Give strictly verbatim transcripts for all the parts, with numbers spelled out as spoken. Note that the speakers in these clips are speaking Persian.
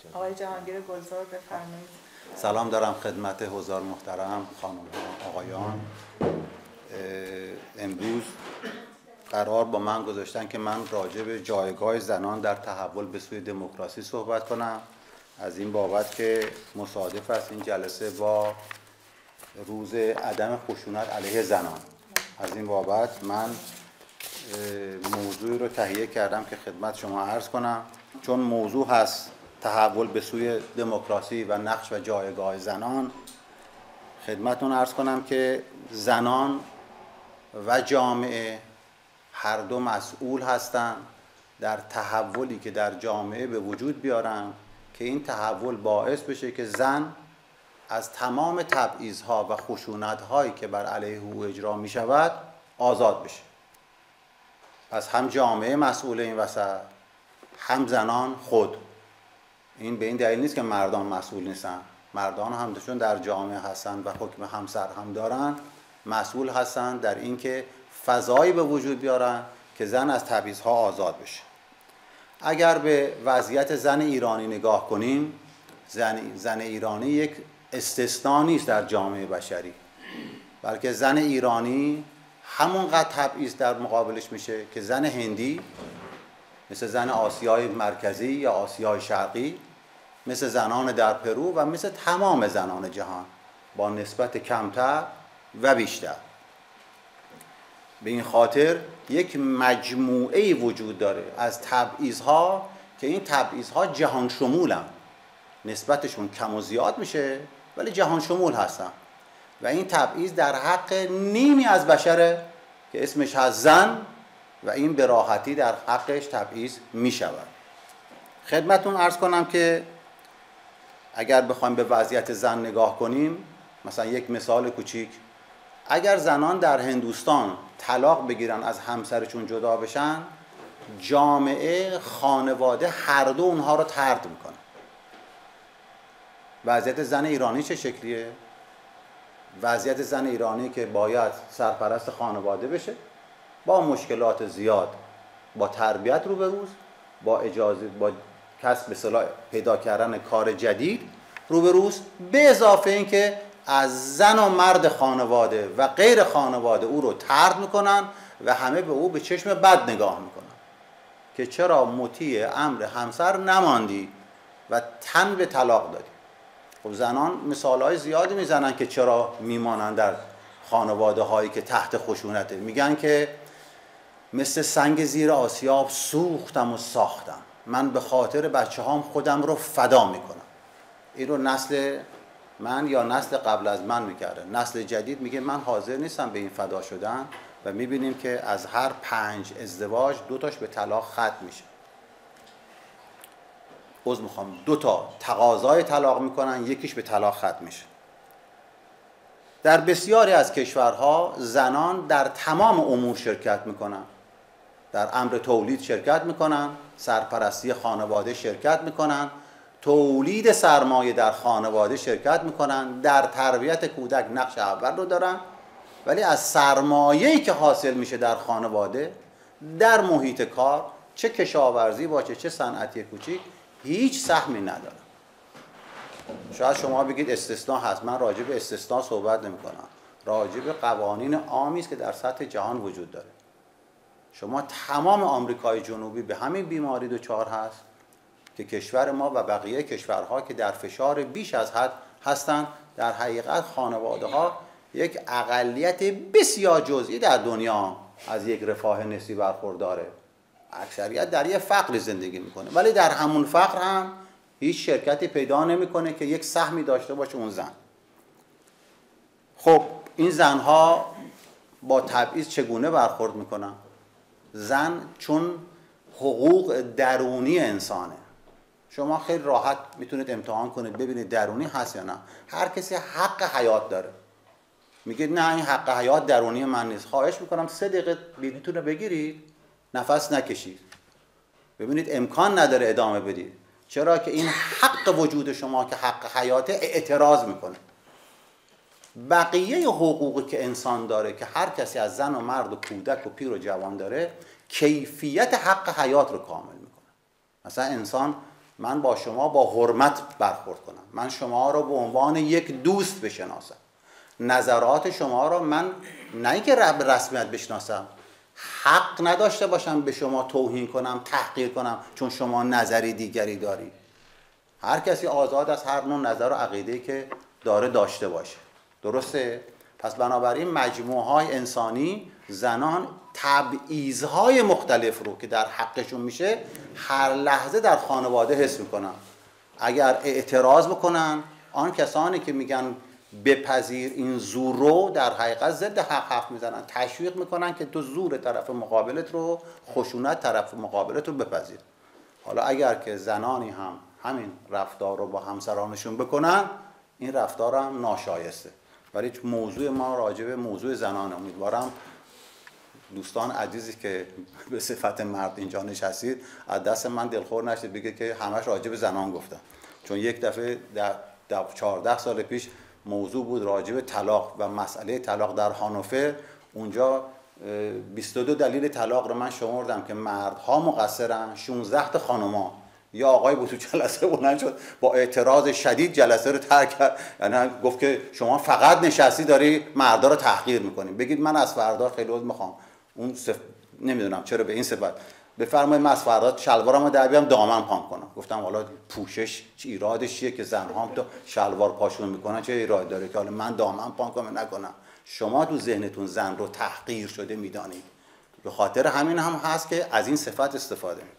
آقای جهانگیر گلزار بفرمایید. سلام دارم خدمت حضار محترم، خانم ها، آقایان. امروز قرار با من گذاشتن که من راجع به جایگاه زنان در تحول به سوی دموکراسی صحبت کنم. از این بابت که مصادف است این جلسه با روز عدم خشونت علیه زنان. از این بابت من موضوعی رو تهیه کردم که خدمت شما عرض کنم. چون موضوع هست تحول به سوی دموکراسی و نقش و جایگاه زنان، خدمتتون عرض کنم که زنان و جامعه هر دو مسئول هستند در تحولی که در جامعه به وجود بیارن که این تحول باعث بشه که زن از تمام تبعیض‌ها و خشونت‌هایی که بر علیه او اجرا می شود آزاد بشه. پس هم جامعه مسئول این وسط، هم زنان خود. این به این دلیل نیست که مردان مسئول نیستن. مردان هم چون در جامعه هستن و حکم همسر هم دارن، مسئول هستن در اینکه فضایی به وجود بیارن که زن از تبعیض‌ها آزاد بشه. اگر به وضعیت زن ایرانی نگاه کنیم، زن, زن ایرانی یک استثناء نیست در جامعه بشری، بلکه زن ایرانی همونقدر تبعیض در مقابلش میشه که زن هندی، مثل زن آسیای مرکزی یا آسیای شرقی، مثل زنان در پرو و مثل تمام زنان جهان، با نسبت کمتر و بیشتر. به این خاطر یک مجموعه وجود داره از تبعیض‌ها که این تبعیض‌ها جهان شمولن، نسبتشون کم و زیاد میشه ولی جهان شمول هستن و این تبعیض در حق نیمی از بشره که اسمش هست زن و این به راحتی در حقش تبعیض می شود. خدمتون عرض کنم که اگر بخوایم به وضعیت زن نگاه کنیم، مثلا یک مثال کوچیک، اگر زنان در هندوستان طلاق بگیرن از همسرشون جدا بشن، جامعه، خانواده هر دو اونها رو طرد میکنه. وضعیت زن ایرانی چه شکلیه؟ وضعیت زن ایرانی که باید سرپرست خانواده بشه، با مشکلات زیاد، با تربیت روبروست، با اجازه، با کسب به اصطلاح پیدا کردن کار جدید روبروست، به اضافه اینکه از زن و مرد خانواده و غیر خانواده او رو طرد میکنن و همه به او به چشم بد نگاه میکنن که چرا مطیع امر همسر نماندی و تن به طلاق دادی. خب زنان مثالهای زیادی میزنن که چرا میمانن در خانواده هایی که تحت خشونته. میگن که مثل سنگ زیر آسیاب سوختم و ساختم، من به خاطر بچه هام خودم رو فدا میکنم. این رو نسل من یا نسل قبل از من میکرده. نسل جدید میگه من حاضر نیستم به این فدا شدن و میبینیم که از هر پنج ازدواج دو تاش به طلاق ختم میشه. عذر میخوام، دو تا تقاضای طلاق میکنن، یکیش به طلاق ختم میشه. در بسیاری از کشورها زنان در تمام امور شرکت میکنن. در امر تولید شرکت میکنن، سرپرستی خانواده شرکت میکنن، تولید سرمایه در خانواده شرکت میکنن، در تربیت کودک نقش اول رو دارن، ولی از سرمایه‌ای که حاصل میشه در خانواده، در محیط کار، چه کشاورزی باشه چه صنعتی کوچیک، هیچ سهمی ندارن. شاید شما بگید استثناء هست. من راجع به استثناء صحبت نمی کنم. راجع به قوانین عامی است که در سطح جهان وجود داره. شما تمام آمریکای جنوبی به همین بیماری دچار هست که کشور ما و بقیه کشورها که در فشار بیش از حد هستند، در حقیقت خانواده ها یک اقلیت بسیار جزئی در دنیا از یک رفاه نسبی برخورداره. اکثریت در یک فقر زندگی میکنه، ولی در همون فقر هم هیچ شرکتی پیدا نمیکنه که یک سهمی داشته باشه اون زن. خب این زنها با تبعیض چگونه برخورد میکنن؟ زن چون حقوق درونی انسانه، شما خیلی راحت میتونید امتحان کنید ببینید درونی هست یا نه. هر کسی حق حیات داره. میگه نه این حق حیات درونی من نیست، خواهش میکنم سه دقیقه بلیطتون رو بگیرید، نفس نکشید، ببینید امکان نداره ادامه بدید. چرا که این حق وجود شما که حق حیات اعتراض میکنه. بقیه حقوقی که انسان داره که هر کسی از زن و مرد و کودک و پیر و جوان داره، کیفیت حق حیات رو کامل میکنه. مثلا انسان من با شما با حرمت برخورد کنم، من شما را به عنوان یک دوست بشناسم، نظرات شما را من نه اینکه به رسمیت بشناسم، حق نداشته باشم به شما توهین کنم، تحقیر کنم چون شما نظری دیگری داری. هر کسی آزاد از هر نوع نظر و عقیده‌ای که داره داشته باشه. درسته؟ پس بنابراین مجموعه‌های انسانی، زنان تبعیض‌های مختلف رو که در حقشون میشه هر لحظه در خانواده حس میکنن. اگر اعتراض بکنن، آن کسانی که میگن بپذیر این زور رو در حقیقت ضد حق حرف میزنن، تشویق میکنن که تو زور طرف مقابلت رو، خشونت طرف مقابلت رو بپذیر. حالا اگر که زنانی هم همین رفتار رو با همسرانشون بکنن، این رفتار هم ناشایسته. ولی موضوع ما راجع به موضوع زنان، امیدوارم دوستان عزیزی که به صفت مرد اینجا نشستید از دست من دلخور نشید بگه که همش راجع به زنان گفتم، چون یک دفعه در چهارده سال پیش موضوع بود راجع به طلاق و مسئله طلاق در هانوفر. اونجا بیست و دو دلیل طلاق رو من شمردم که مردها مقصرن، شانزده تا خانم‌ها. یا آقای بود تو جلسه بلند شد با اعتراض شدید جلسه رو ترک کرد، یعنی گفت که شما فقط نشستی داری مردا رو تحقیر میکنی. بگید من از فردا خیلی عذر میخوام، اون صف... نمیدونم چرا به این صفت بفرمایید من از فردا شلوارمو در بیام دامن پام کنم. گفتم حالا پوشش چه ایرادش چیه که زن‌ها هم تو شلوار پاشون میکنن، چه ایراد داره که حالا من دامن پام کنم نکنم؟ شما تو ذهنتون زن رو تحقیر شده میدانید. به خاطر همین هم هست که از این صفت استفاده میکنید.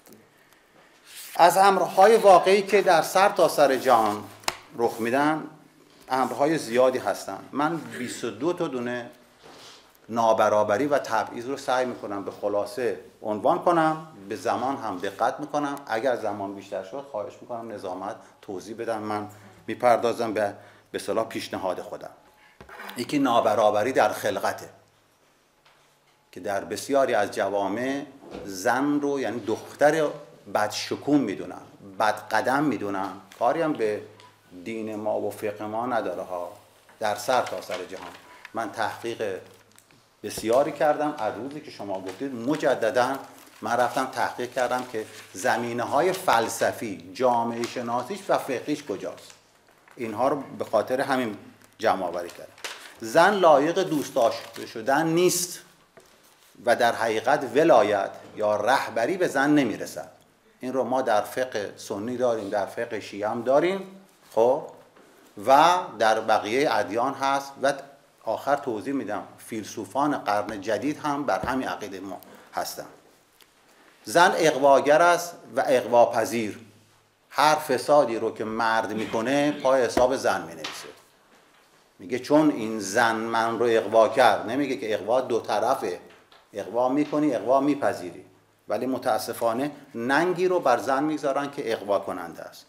از امرهای واقعی که در سر تا سر جهان رخ میدن امرهای زیادی هستن. من بیست و دو تا دونه نابرابری و تبعیض رو سعی میکنم به خلاصه عنوان کنم، به زمان هم دقت میکنم، اگر زمان بیشتر شد خواهش میکنم نظامت توضیح بدم، من میپردازم به به اصطلاح پیشنهاد خودم. یکی نابرابری در خلقته که در بسیاری از جوامع زن رو یعنی دختر بدشکوم میدونن، بد قدم میدونن، کاری هم به دین ما و فقه ما نداره ها. در سر تا سر جهان من تحقیق بسیاری کردم، از روزی که شما گفتید مجددا من رفتم تحقیق کردم که زمینه های فلسفی، جامعه شناسیش و فقهیش کجاست. اینها رو به خاطر همین جمع آوری کردم. زن لایق دوست داشته شدن نیست و در حقیقت ولایت یا رهبری به زن نمیرسد. این رو ما در فقه سنی داریم، در فقه شیعه هم داریم، خب و در بقیه ادیان هست و آخر توضیح میدم فیلسوفان قرن جدید هم بر همین عقیده ما هستن. زن اغواگر است و اغواپذیر. هر فسادی رو که مرد میکنه پای حساب زن مینویسه. میگه چون این زن من رو اغوا کرد، نمیگه که اغوا دو طرفه، اغوا میکنی اغوا میپذیری، ولی متاسفانه ننگی رو بر زن میذارن که اغوا کننده است.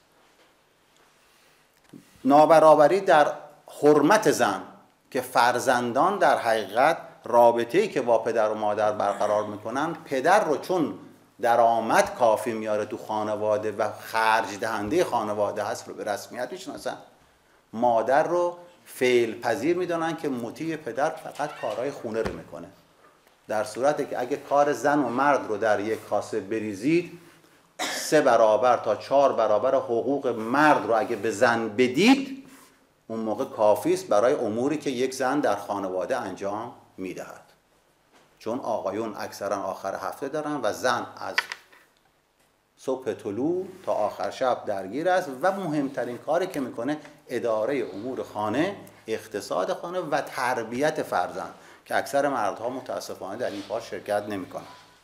نابرابری در حرمت زن که فرزندان در حقیقت رابطه‌ای که با پدر و مادر برقرار میکنن، پدر رو چون درآمد کافی میاره تو خانواده و خرج دهنده خانواده هست رو به رسمیت میشناسن، مادر رو فعل پذیر میدونن که مطیع پدر فقط کارهای خونه رو میکنه. در صورتی که اگه کار زن و مرد رو در یک کاسه بریزید، سه برابر تا چهار برابر حقوق مرد رو اگه به زن بدید، اون موقع کافی است برای اموری که یک زن در خانواده انجام میدهد. چون آقایون اکثرا آخر هفته دارن و زن از صبح طلوع تا آخر شب درگیر است و مهمترین کاری که میکنه اداره امور خانه، اقتصاد خانه و تربیت فرزند که اکثر مردها متاسفانه در این کار شرکت نمیکنن.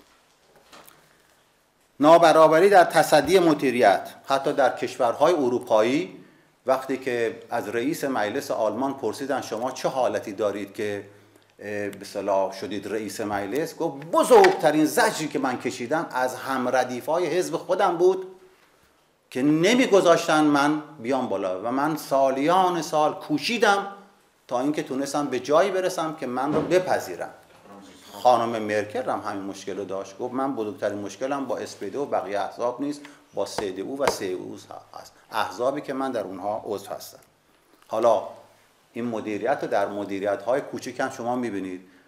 نابرابری در تصدی مدیریت، حتی در کشورهای اروپایی وقتی که از رئیس مجلس آلمان پرسیدن شما چه حالتی دارید که به اصطلاح شدید رئیس مجلس، گفت بزرگترین زجری که من کشیدم از هم ردیفای حزب خودم بود که نمیگذاشتن من بیام بالا و من سالیان سال کوشیدم تا اینکه تونستم به جایی برسم که من رو بپذیرم. خانم مرکل هم همین مشکل رو داشت، گفت من بزرگترین مشکلم با اس پی دی و بقیه احزاب نیست، با سی دی او و سی او هست، احزابی که من در اونها عضو هستم. حالا این مدیریت رو در مدیریت های کوچیک هم شما میبینید،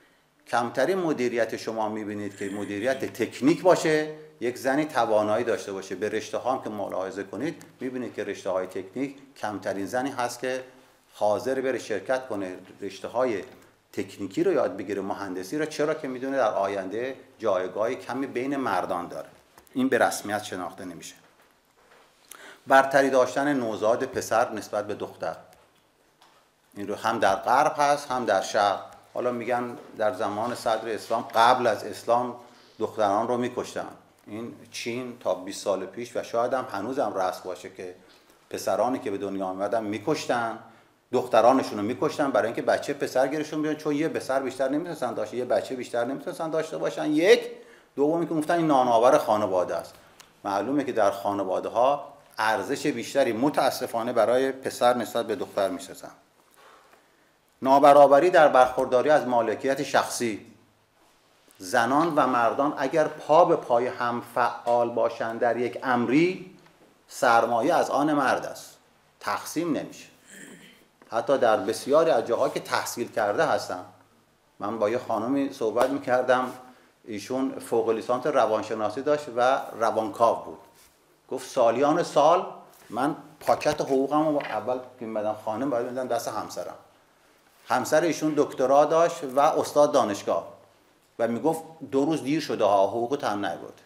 کمترین مدیریت شما میبینید که مدیریت تکنیک باشه، یک زنی توانایی داشته باشه. به رشته ها هم که ملاحظه کنید میبینید که رشته های تکنیک کمترین زنی هست که حاضر بره شرکت کنه رشته های تکنیکی رو یاد بگیره، مهندسی رو. چرا؟ که میدونه در آینده جایگاهی کمی بین مردان داره. این به رسمیت شناخته نمیشه. برتری داشتن نوزاد پسر نسبت به دختر، این رو هم در غرب هست هم در شرق. حالا میگن در زمان صدر اسلام، قبل از اسلام دختران رو میکشتن. این چین تا بیست سال پیش و شاید هم هنوز هم رسم باشه که پسرانی که به دنیا آمدن میکشتن، دخترانشون رو میکشتن برای اینکه بچه پسر گیرشون بیان، چون یه پسر بیشتر نمیتونستن داشته، یه بچه بیشتر نمیتونستن داشته باشن. یک دومی که گفتن این نانآور خانواده است. معلومه که در خانواده ها ارزش بیشتری متاسفانه برای پسر نسبت به دختر میسازن. نابرابری در برخورداری از مالکیت شخصی. زنان و مردان اگر پا به پای هم فعال باشند در یک امری، سرمایه از آن مرد است، تقسیم نمیشه. حتی در بسیاری از جاها که تحصیل کرده هستن، من با یه خانمی صحبت میکردم، ایشون فوق لیسانس روانشناسی داشت و روانکاو بود. گفت سالیان سال من پاکت حقوقم رو اول که میمدم خانه باید میدم دست همسرم. همسر ایشون دکترا داشت و استاد دانشگاه و میگفت دو روز دیر شده ها، حقوقت هم نبود.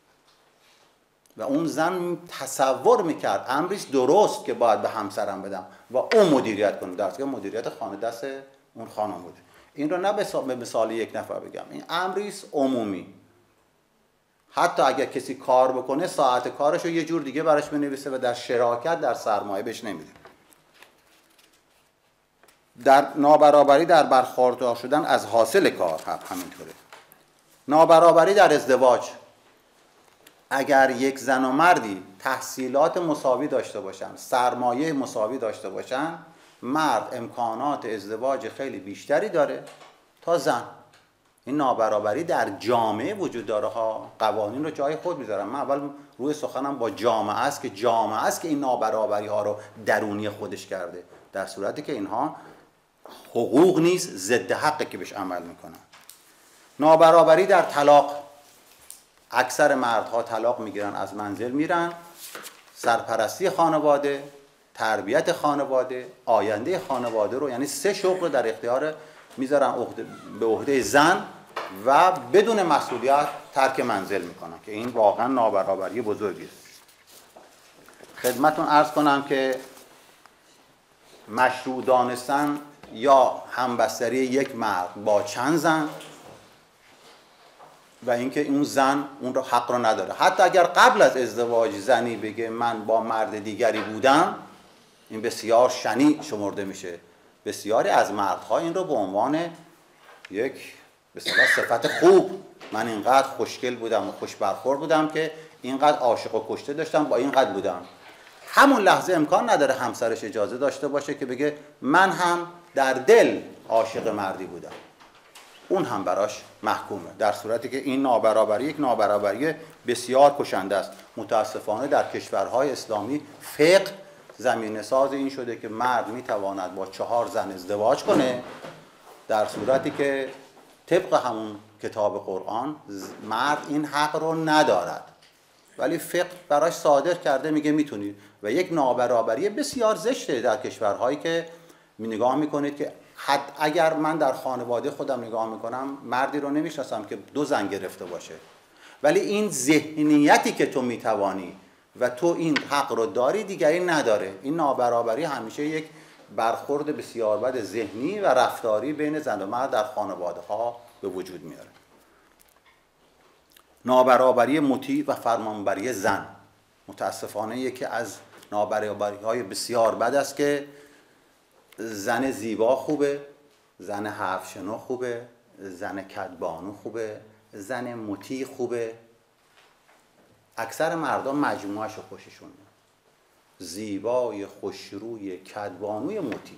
و اون زن تصور میکرد امریش درست که باید به همسرم بدم و اون مدیریت کنه، درست که مدیریت خانه دست اون خانم بود. این رو نه به مثال یک نفر بگم، این امریست عمومی. حتی اگر کسی کار بکنه ساعت کارش رو یه جور دیگه براش بنویسه و در شراکت در سرمایه بهش نمیده. در نابرابری در برخوردار شدن از حاصل کار هم همینطوره. نابرابری در ازدواج. اگر یک زن و مردی تحصیلات مساوی داشته باشن، سرمایه مساوی داشته باشن، مرد امکانات ازدواج خیلی بیشتری داره تا زن. این نابرابری در جامعه وجود داره ها. قوانین رو جای خود میذارم. من اول روی سخنم با جامعه است که جامعه است که این نابرابری ها رو درونی خودش کرده، در صورتی که اینها حقوق نیست، ضد حقه که بهش عمل میکنن. نابرابری در طلاق. اکثر مردها طلاق میگیرن، از منزل میرن. سرپرستی خانواده، تربیت خانواده، آینده خانواده رو، یعنی سه شغل رو در اختیار میذارن به عهده زن و بدون مسئولیت ترک منزل میکنن که این واقعا نابرابری بزرگی است. خدمتون عرض کنم که مشروع دانستن یا همبستری یک مرد با چند زن و اینکه اون زن اون رو حق رو نداره. حتی اگر قبل از ازدواج زنی بگه من با مرد دیگری بودم، این بسیار شنیع شمرده میشه. بسیاری از مردها این رو به عنوان یک بسیار صفت خوب، من اینقدر خوشگل بودم و خوش برخورد بودم که اینقدر عاشق و کشته داشتم، با اینقدر بودم. همون لحظه امکان نداره همسرش اجازه داشته باشه که بگه من هم در دل عاشق مردی بودم، اون هم براش محکومه. در صورتی که این نابرابری یک نابرابری بسیار کشنده است. متاسفانه در کشورهای اسلامی فقه زمینه ساز این شده که مرد میتواند با چهار زن ازدواج کنه، در صورتی که طبق همون کتاب قرآن مرد این حق رو ندارد، ولی فقه براش صادر کرده میگه میتونید. و یک نابرابری بسیار زشته در کشورهایی که می نگاه میکنید که حد اگر من در خانواده خودم نگاه میکنم مردی رو نمیشناسم که دو زن گرفته باشه، ولی این ذهنیتی که تو میتوانی و تو این حق رو داری دیگری نداره. این نابرابری همیشه یک برخورد بسیار بد ذهنی و رفتاری بین زن و مرد در خانواده ها به وجود میاره. نابرابری مطیع و فرمانبری زن. متاسفانه یکی از نابرابری های بسیار بد است که زن زیبا خوبه، زن حرف شنو خوبه، زن کدبانو خوبه، زن مطیع خوبه. اکثر مردم مجموعه‌اش رو خوششون میاد. زیبای، خوشروی، کدبانوی، مطیع.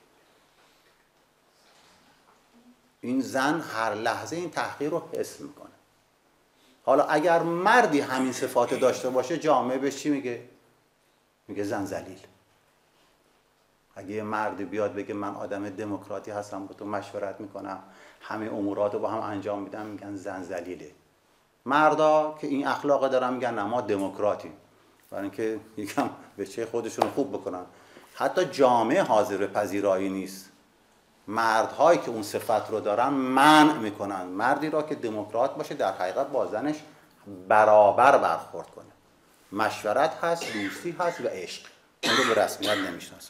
این زن هر لحظه این تحقیر رو حس میکنه. حالا اگر مردی همین صفات داشته باشه جامعه بهش چی میگه؟ میگه زن ذلیل. اگه یه مردی بیاد بگه من آدم دموکراتی هستم با تو مشورت میکنم همه امورات رو با هم انجام میدم، میگن زن ذلیله. مردا که این اخلاق دارن میگن نه ما دموکراتیم، برای اینکه یکم به چه خودشون خوب بکنن. حتی جامعه حاضر به پذیرایی نیست. مردهایی که اون صفت رو دارن منع میکنن مردی را که دموکرات باشه در حقیقت با زنش برابر برخورد کنه. مشورت هست، دوستی هست و عشق. اون رو به رسمیت نمیشناسن.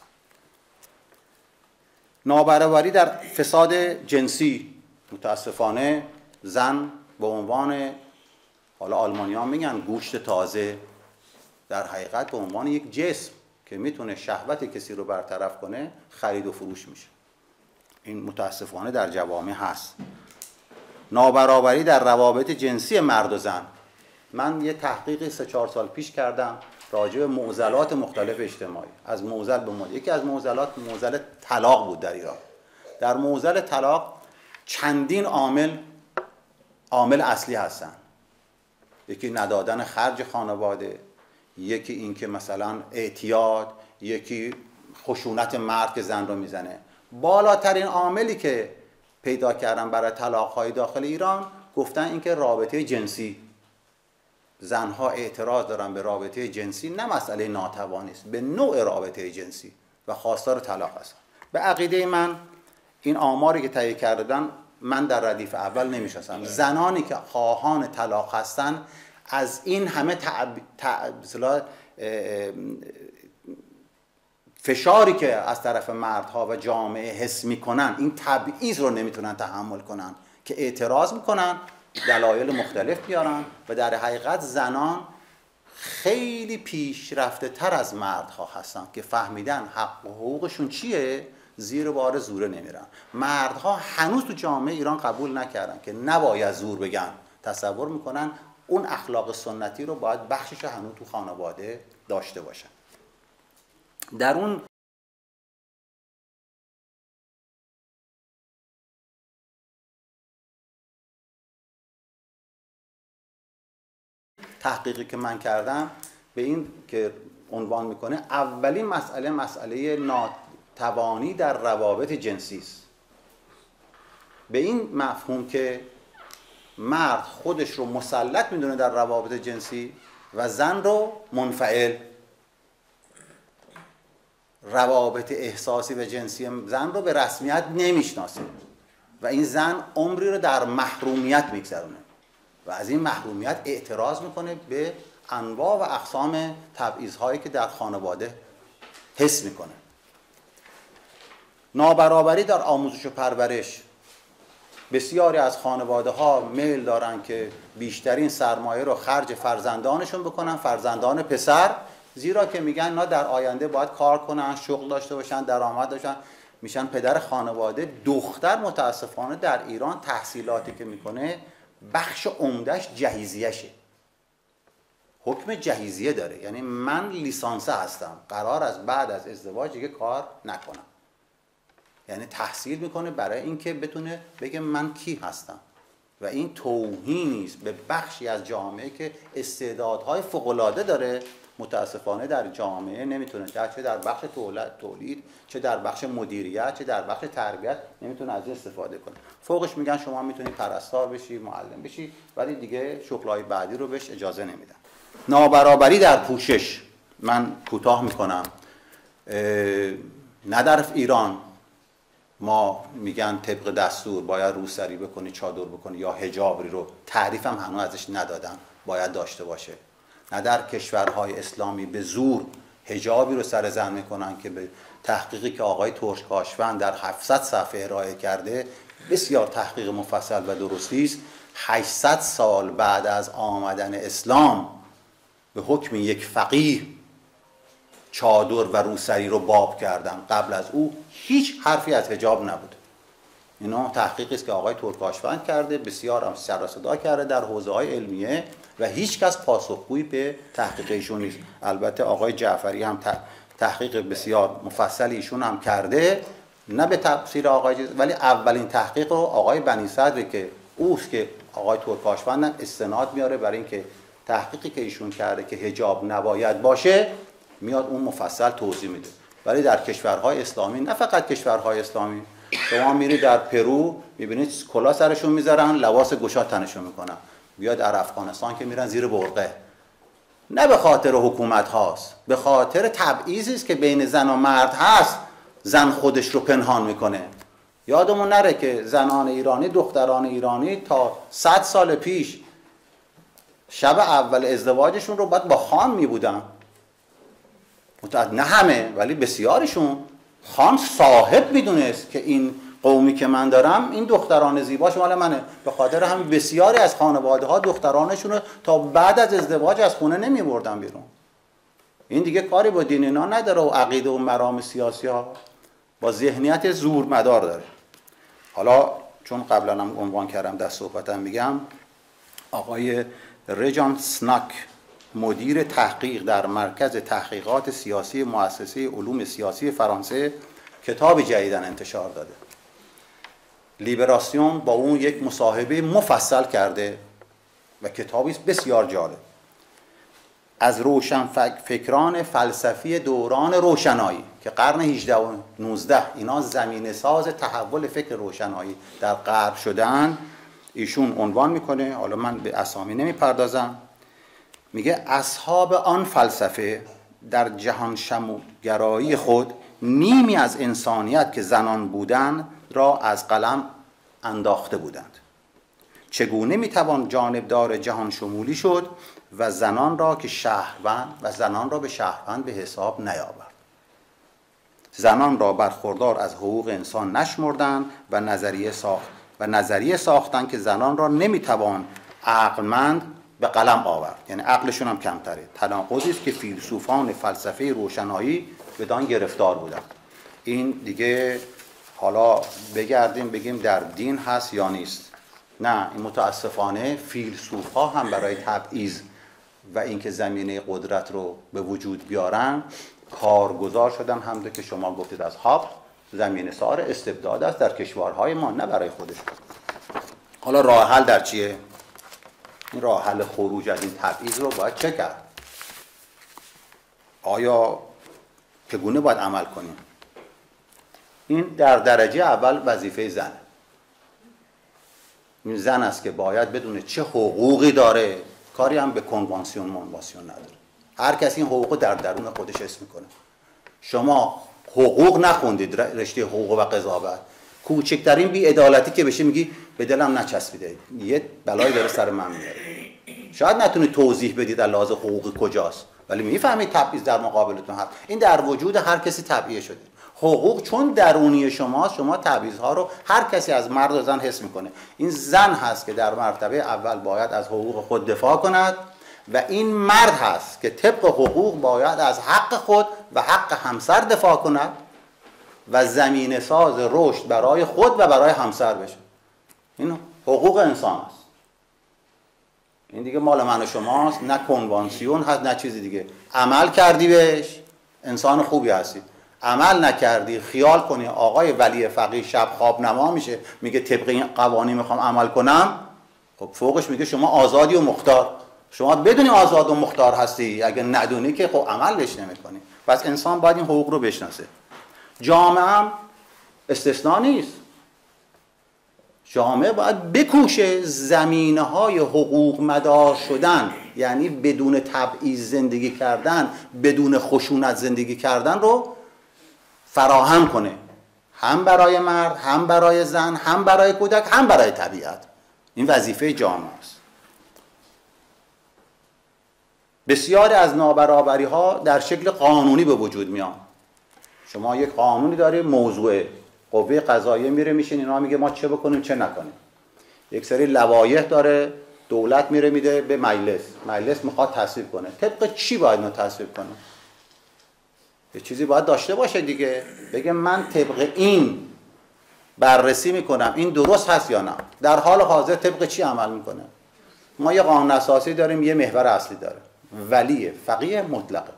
نابرابری در فساد جنسی، متاسفانه زن به عنوان، حالا آلمانی‌ها میگن گوشت تازه، در حقیقت به عنوان یک جسم که میتونه شهوت کسی رو برطرف کنه خرید و فروش میشه. این متاسفانه در جوامع هست. نابرابری در روابط جنسی مرد و زن. من یه تحقیق سه چهار سال پیش کردم راجع به معضلات مختلف اجتماعی، از معضل به معضل. یکی از معضلات معضل طلاق بود در ایران. در معضل طلاق چندین عامل عامل اصلی هستن. یکی ندادن خرج خانواده، یکی این که مثلا اعتیاد، یکی خشونت مرد که زن رو میزنه. بالاترین عاملی که پیدا کردن برای طلاق‌های داخل ایران گفتن اینکه رابطه جنسی. زنها اعتراض دارن به رابطه جنسی، نه مسئله ناتوانی است، به نوع رابطه جنسی و خواستار طلاق هستن. به عقیده من این آماری که تهیه کردن من در ردیف اول نمیشناسم. زنانی که خواهان طلاق هستن از این همه تعب... تعب... فشاری که از طرف مردها و جامعه حس میکنن، این تبعیض رو نمیتونن تحمل کنن که اعتراض میکنن، دلایل مختلف بیارن و در حقیقت زنان خیلی پیشرفته تر از مردها هستن که فهمیدن حق و حقوقشون چیه، زیر بار زوره نمیرن. مردها هنوز تو جامعه ایران قبول نکردن که نباید زور بگن، تصور میکنن اون اخلاق سنتی رو باید بخشش هنوز تو خانواده داشته باشن. در اون تحقیقی که من کردم به این که عنوان میکنه اولین مسئله مسئله ناتوانی در روابط جنسی است. به این مفهوم که مرد خودش رو مسلط میدونه در روابط جنسی و زن رو منفعل. روابط احساسی و جنسی زن رو به رسمیت نمیشناسه و این زن عمری رو در محرومیت میگذرونه و از این محرومیت اعتراض میکنه به انواع و اقسام تبعیض‌هایی که در خانواده حس میکنه. نابرابری در آموزش و پرورش. بسیاری از خانواده ها میل دارن که بیشترین سرمایه رو خرج فرزندانشون بکنن، فرزندان پسر، زیرا که میگن اینا در آینده باید کار کنن، شغل داشته باشن، درآمد داشتن، میشن پدر خانواده. دختر متاسفانه در ایران تحصیلاتی که میکنه بخش عمدهش جهیزیه‌شه، حکم جهیزیه داره. یعنی من لیسانسه هستم، قرار از بعد از ازدواج دیگه کار نکنم. یعنی تحصیل میکنه برای اینکه بتونه بگه من کی هستم و این توهینی است به بخشی از جامعه که استعدادهای فوق‌العاده داره. متاسفانه در جامعه نمیتونه، چه در بخش تولید، چه در بخش مدیریت، چه در بخش تربیت نمیتونه از این استفاده کنه. فوقش میگن شما میتونی پرستار بشی، معلم بشی، ولی دیگه شغلای بعدی رو بهش اجازه نمیدن. نابرابری در پوشش. من کوتاه میکنم. نه در ایران ما میگن طبق دستور باید روسری بکنی، چادر بکنی یا حجابی رو تعریف هم هنوز ازش ندادن باید داشته باشه. نه در کشورهای اسلامی به زور حجابی رو سر زن میکنن که به تحقیقی که آقای ترک‌کاشفن در هفتصد صفحه ارائه کرده، بسیار تحقیق مفصل و درستی است. هشتصد سال بعد از آمدن اسلام به حکم یک فقیه چادر و روسری رو باب کردن. قبل از او هیچ حرفی از حجاب نبود. اینا تحقیقی است که آقای ترک‌کاشفن کرده، بسیار هم سر و صدا کرده در حوزه‌های علمیه و هیچ کس پاسخگویی به تحقیق ایشون نیست. البته آقای جعفری هم تحقیق بسیار مفصلی ایشون هم کرده، نه به تفسیر آقای جز... ولی اولین تحقیق رو آقای بنی صدری که اوست که آقای ترک‌کاشفن هم استناد میاره برای اینکه تحقیقی که ایشون کرده که حجاب نباید باشه، میاد اون مفصل توضیح میده. ولی در کشورهای اسلامی، نه فقط کشورهای اسلامی، شما میری در پرو میبینید کلاه سرشون میذارن، لباس گشاد تنشون میکنن. بیا در افغانستان که میرن زیر برقه. نه به خاطر حکومت هاست، به خاطر تبعیضی است که بین زن و مرد هست. زن خودش رو پنهان میکنه. یادمون نره که زنان ایرانی، دختران ایرانی تا صد سال پیش شب اول ازدواجشون رو باید با خان میبودن. نه همه ولی بسیاریشون. خان صاحب میدونست که این قومی که من دارم این دختران زیباش مال منه. به خاطر همین بسیاری از خانواده ها دخترانشون رو تا بعد از ازدواج از خونه نمیبردن بیرون. این دیگه کاری با دین اینا نداره و عقیده و مرام سیاسی ها، با ذهنیت زورمدار داره. حالا چون قبلا هم عنوان کردم در صحبتم میگم، آقای رجان سناک مدیر تحقیق در مرکز تحقیقات سیاسی مؤسسه علوم سیاسی فرانسه کتاب جدیداً انتشار داده. لیبراسیون با اون یک مصاحبه مفصل کرده و کتابی است بسیار جالب. از روشن فکران فلسفی دوران روشنایی که قرن هجدهم و نوزدهم اینا زمینه ساز تحول فکر روشنایی در غرب شدن، ایشون عنوان میکنه، حالا من به اسامی نمیپردازم، میگه اصحاب آن فلسفه در جهان شمولگرایی خود نیمی از انسانیت که زنان بودند را از قلم انداخته بودند. چگونه میتوان جانبدار جهان شمولی شد و زنان را که شهروند و زنان را به شهروند به حساب نیاورد؟ زنان را برخوردار از حقوق انسان نشمردند و نظریه ساخت و نظریه ساختند که زنان را نمیتوان عقلمند به قلم آورد، یعنی عقلشون هم کمتره. تناقضی است که فیلسوفان فلسفه روشنایی بدان گرفتار بودند. این دیگه حالا بگردیم بگیم در دین هست یا نیست. نه، این متاسفانه فیلسوفا هم برای تبعیض و اینکه زمینه قدرت رو به وجود بیارن کارگزار شدن. همونطور که شما گفتید از هابت، زمینه سار استبداد است در کشورهای ما، نه برای خودش. حالا راه حل در چیه؟ این راه حل خروج از این تبعیض رو باید چه کرد؟ آیا چگونه باید عمل کنیم؟ این در درجه اول وظیفه زنه. این زن است که باید بدونه چه حقوقی داره. کاری هم به کنوانسیون منواسیون نداره. هر کسی این حقوق در درون خودش حس میکنه. شما حقوق نخوندید، رشته حقوق و قضاوت، کوچکترین بی‌عدالتی که بشه میگی به دلم نچسبیده، یه بلایی داره سر من میاره. شاید نتونید توضیح بدید در لحاظ حقوق کجاست، ولی میفهمید تبعیض در مقابلتون هست. این در وجود هر کسی طبیعی شده. حقوق چون درونی شماست، شما تبعیض‌ها رو هر کسی از مرد و زن حس میکنه. این زن هست که در مرتبه اول باید از حقوق خود دفاع کند و این مرد هست که طبق حقوق باید از حق خود و حق همسر دفاع کند و زمینه ساز رشد برای خود و برای همسر بشه. این حقوق انسان است. این دیگه مال من و شماست، نه کنوانسیون هست نه چیزی دیگه. عمل کردی بهش انسان خوبی هستی، عمل نکردی خیال کنی آقای ولی فقیه شب خواب نما میشه میگه طبق این قوانین میخوام عمل کنم، خب فوقش میگه شما آزادی و مختار. شما بدونی آزاد و مختار هستی، اگه ندونی که خب عمل بهش نمیکنی. پس انسان باید این حقوق رو بشناسه. جامعه هم استثناء نیست. جامعه باید بکوشه زمینه های حقوق مدار شدن، یعنی بدون تبعیض زندگی کردن، بدون خشونت زندگی کردن رو فراهم کنه، هم برای مرد، هم برای زن، هم برای کودک، هم برای طبیعت. این وظیفه جامعه است. بسیاری از نابرابری ها در شکل قانونی به وجود میان. شما یک قانونی داری، موضوع قوه قضاییه میره میشین اینا میگه ما چه بکنیم چه نکنیم. یک سری لوایح داره، دولت میره میده به مجلس، مجلس میخواد تصویب کنه. طبق چی باید اینو تصویب کنه؟ یه چیزی باید داشته باشه دیگه، بگه من طبق این بررسی میکنم این درست هست یا نه. در حال حاضر طبق چی عمل میکنه؟ ما یه قانون اساسی داریم، یه محور اصلی داره، ولی فقیه مطلقه،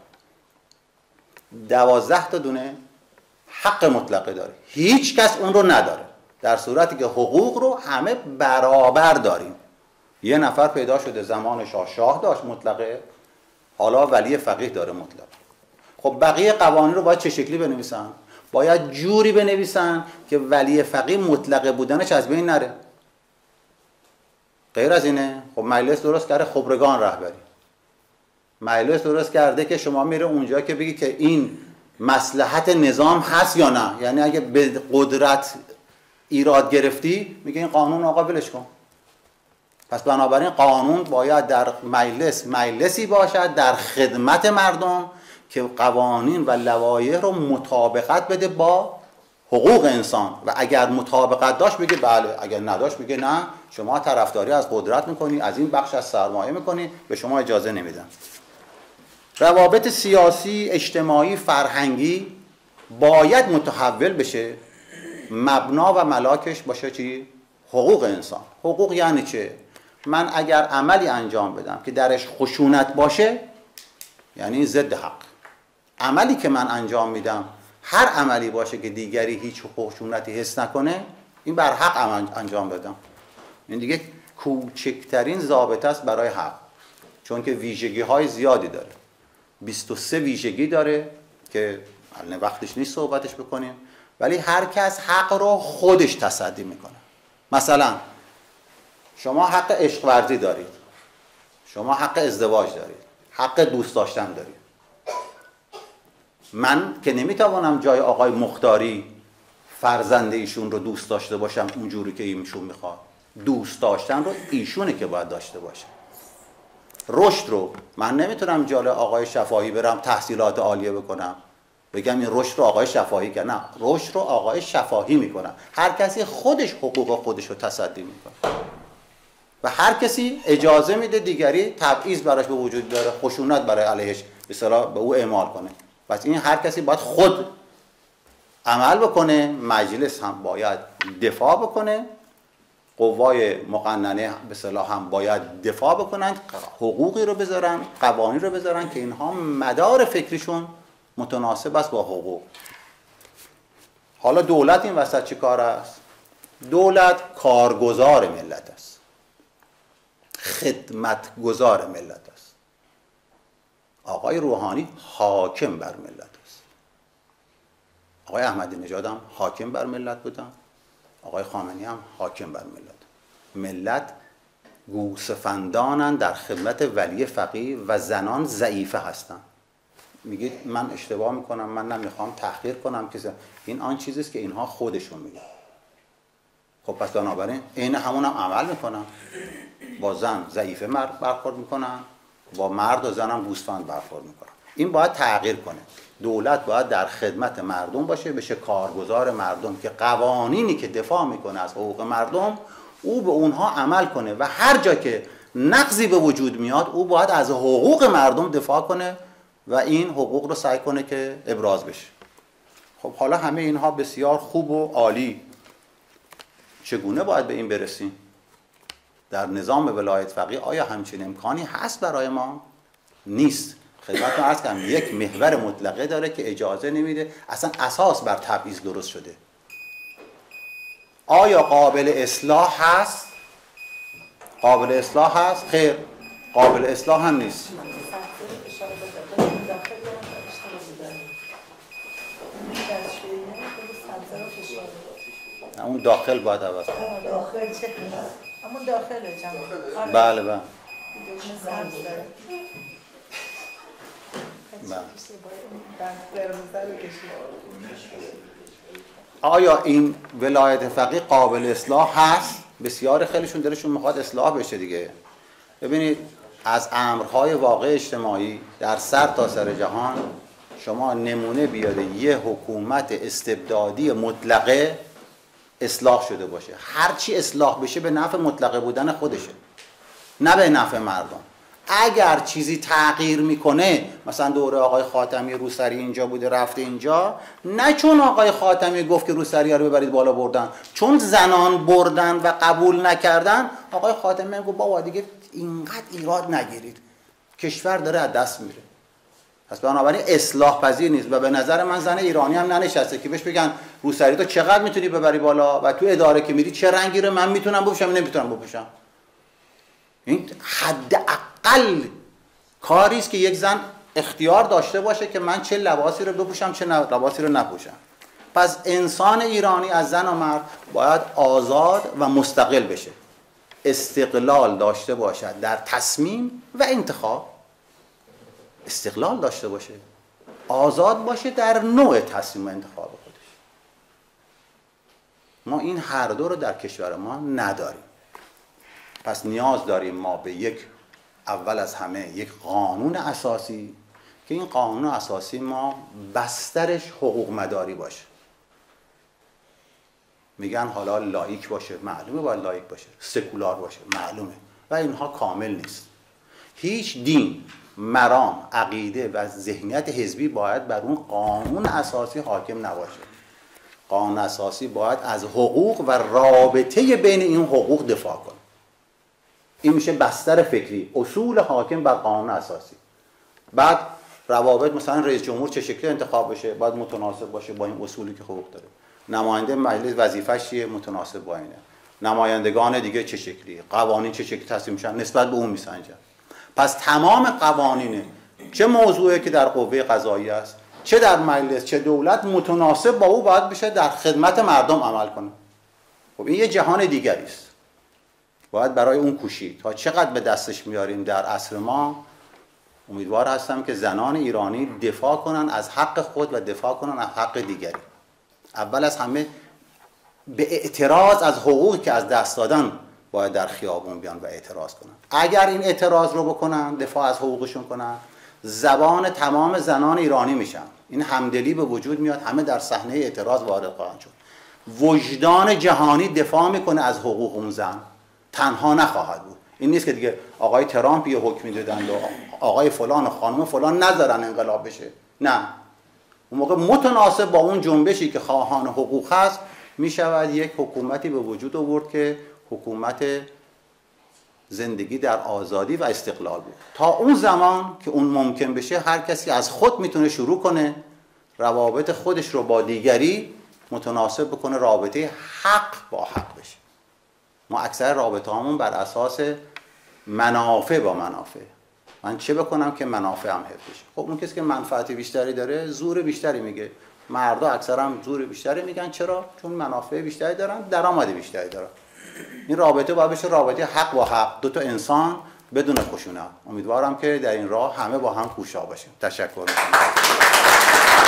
دوازده تا دونه حق مطلقه داره، هیچ کس اون رو نداره، در صورتی که حقوق رو همه برابر داریم. یه نفر پیدا شده زمان شاه شاه داشت مطلقه، حالا ولی فقیه داره مطلقه. خب بقیه قوانین رو باید چه شکلی بنویسن؟ باید جوری بنویسن که ولی فقیه مطلقه بودنش از بین نره. غیر از اینه خب مجلس درست کرده خبرگان رهبری، مجلس درست کرده که شما میره اونجا که بگی که این مصلحت نظام هست یا نه، یعنی اگه به قدرت ایراد گرفتی میگه این قانون آقا ولش کن. پس بنابراین قانون باید در مجلس مجلسی باشد در خدمت مردم که قوانین و لوایح رو مطابقت بده با حقوق انسان و اگر مطابقت داشت بگه بله، اگر نداشت بگه نه، شما طرفداری از قدرت میکنی، از این بخش از سرمایه میکنی، به شما اجازه نمیدن. روابط سیاسی، اجتماعی، فرهنگی باید متحول بشه، مبنا و ملاکش باشه چی؟ حقوق انسان. حقوق یعنی چه؟ من اگر عملی انجام بدم که درش خشونت باشه یعنی ضد حق. عملی که من انجام میدم هر عملی باشه که دیگری هیچ خشونتی حس نکنه، این بر حق انجام بدم. این دیگه کوچکترین ضابطه است برای حق، چون که ویژگی های زیادی داره. بیست و سه ویژگی داره که الان وقتش نیست صحبتش بکنیم، ولی هر کس حق رو خودش تصدی میکنه. مثلا شما حق عشق ورزی دارید، شما حق ازدواج دارید، حق دوست داشتن دارید. من که نمیتوانم جای آقای مختاری فرزند ایشون رو دوست داشته باشم اونجوری که ایشون میخواد. دوست داشتن رو ایشونه که باید داشته باشه. رشد رو من نمیتونم جای آقای شفاهی برم تحصیلات عالیه بکنم بگم این رشد رو آقای شفاهی کنه. نه، رشد رو آقای شفاهی میکنن. هر کسی خودش حقوق خودش رو تصدی میکنه و هر کسی اجازه میده دیگری تبعیض براش به وجود بیاره، خشونت برای علیهش به اصطلاح به او اعمال کنه. پس این هر کسی باید خود عمل بکنه. مجلس هم باید دفاع بکنه، قوای مقننه به اصطلاح هم باید دفاع بکنن، حقوقی رو بذارن، قوانین رو بذارن که اینها مدار فکریشون متناسب است با حقوق. حالا دولت این وسط چی کار است؟ دولت کارگزار ملت است، خدمتگزار ملت است. آقای روحانی حاکم بر ملت است، آقای احمدی نژاد هم حاکم بر ملت بودن، آقای خامنه‌ای هم حاکم بر ملت. ملت گوسفندانند در خدمت ولی فقیه و زنان ضعیفه هستند. میگید من اشتباه میکنم، من نمیخوام تحقیر کنم که این آن چیزی است که اینها خودشون میگن. خب پس بنابراین عین همون هم عمل میکنن، با زن ضعیفه مرد برخورد میکنن، با مرد و زن هم گوسفند برخورد میکنن. این باید تغییر کنه. دولت باید در خدمت مردم باشه، بشه کارگزار مردم که قوانینی که دفاع میکنه از حقوق مردم او به اونها عمل کنه و هر جا که نقضی به وجود میاد او باید از حقوق مردم دفاع کنه و این حقوق رو سعی کنه که ابراز بشه. خب حالا همه اینها بسیار خوب و عالی. چگونه باید به این برسیم؟ در نظام ولایت فقیه آیا همچین امکانی هست برای ما؟ نیست. خدمتتون عرض کردم یک محور مطلقه داره که اجازه نمیده، اصلا اساس بر تبعیض درست شده. آیا قابل اصلاح هست؟ قابل اصلاح هست؟ خیر، قابل اصلاح هم نیست. اون داخل باید عوض کنه. داخل چه؟ همون داخله جمع. بله بله. آیا این ولایت فقیه قابل اصلاح هست؟ بسیار خیلیشون دلشون میخواد اصلاح بشه دیگه. ببینید از امرهای واقع اجتماعی در سر تا سر جهان شما نمونه بیاره یه حکومت استبدادی مطلقه اصلاح شده باشه. هرچی اصلاح بشه به نفع مطلقه بودن خودشه، نه به نفع مردم. اگر چیزی تغییر میکنه، مثلا دوره آقای خاتمی روسری اینجا بوده رفته اینجا، نه چون آقای خاتمی گفت که روسری ها رو ببرید بالا بردن، چون زنان بردن و قبول نکردن آقای خاتمی گفت بابا دیگه اینقدر ایراد نگیرید، کشور داره از دست میره. پس بنابراین اصلاح پذیر نیست و به نظر من زن ایرانی هم ننشسته که بهش بگن روسری تو چقدر میتونی ببری بالا و تو اداره که میری چه رنگی رو من میتونم بپوشم نمیتونم بپوشم. این حداقل کاری است که یک زن اختیار داشته باشه که من چه لباسی رو بپوشم چه لباسی رو نپوشم. پس انسان ایرانی از زن و مرد باید آزاد و مستقل بشه، استقلال داشته باشد در تصمیم و انتخاب، استقلال داشته باشه، آزاد باشه در نوع تصمیم و انتخاب خودش. ما این هر دو رو در کشور ما نداریم. پس نیاز داریم ما به یک، اول از همه یک قانون اساسی که این قانون اساسی ما بسترش حقوق مداری باشه. میگن حالا لایک باشه، معلومه باید لایک باشه، سکولار باشه، معلومه، و اینها کامل نیست. هیچ دین، مرام، عقیده و ذهنیت حزبی باید بر اون قانون اساسی حاکم نباشه. قانون اساسی باید از حقوق و رابطه بین این حقوق دفاع کنه. این میشه بستر فکری، اصول حاکم بر قانون اساسی. بعد روابط، مثلا رئیس جمهور چه شکلی انتخاب بشه باید متناسب باشه با این اصولی که حقوق داره. نماینده مجلس وظیفه‌ش چیه؟ متناسب با اینه. نمایندگان دیگه چه شکلی، قوانین چه شکلی تصویب میشن، نسبت به اون میسنجن. پس تمام قوانین، چه موضوعی که در قوه قضاییه است، چه در مجلس، چه دولت، متناسب با او باید بشه در خدمت مردم عمل کنه. خب این یه جهان دیگری است. باید برای اون کوشید. تا چقدر به دستش میاریم در عصر ما، امیدوار هستم که زنان ایرانی دفاع کنن از حق خود و دفاع کنن از حق دیگری. اول از همه به اعتراض از حقوقی که از دست دادن باید در خیابون بیان و اعتراض کنن. اگر این اعتراض رو بکنن، دفاع از حقوقشون کنن، زبان تمام زنان ایرانی میشن. این همدلی به وجود میاد، همه در صحنه اعتراض وارد خواهند شد. وجدان جهانی دفاع میکنه از حقوق اون زن، تنها نخواهد بود. این نیست که دیگه آقای ترامپ یه حکمی دادن و آقای فلان و خانم فلان نذارن انقلاب بشه. نه، اون موقع متناسب با اون جنبشی که خواهان حقوق هست میشود یک حکومتی به وجود آورد که حکومت زندگی در آزادی و استقلال بود. تا اون زمان که اون ممکن بشه، هر کسی از خود میتونه شروع کنه روابط خودش رو با دیگری متناسب بکنه، رابطه حق با حق بشه. ما اکثر رابطه هامون بر اساس منافع با منافع. من چه بکنم که منافعم حفظ بشه؟ خب اون کسی که منفعت بیشتری داره زور بیشتری میگه. مردا اکثرا هم زور بیشتری میگن. چرا؟ چون منافع بیشتری دارن، درآمد بیشتری دارن. این رابطه باید بشه رابطه حق با حق، دو تا انسان بدون خشونت. امیدوارم که در این راه همه با هم کوشا باشیم. تشکر میکنم.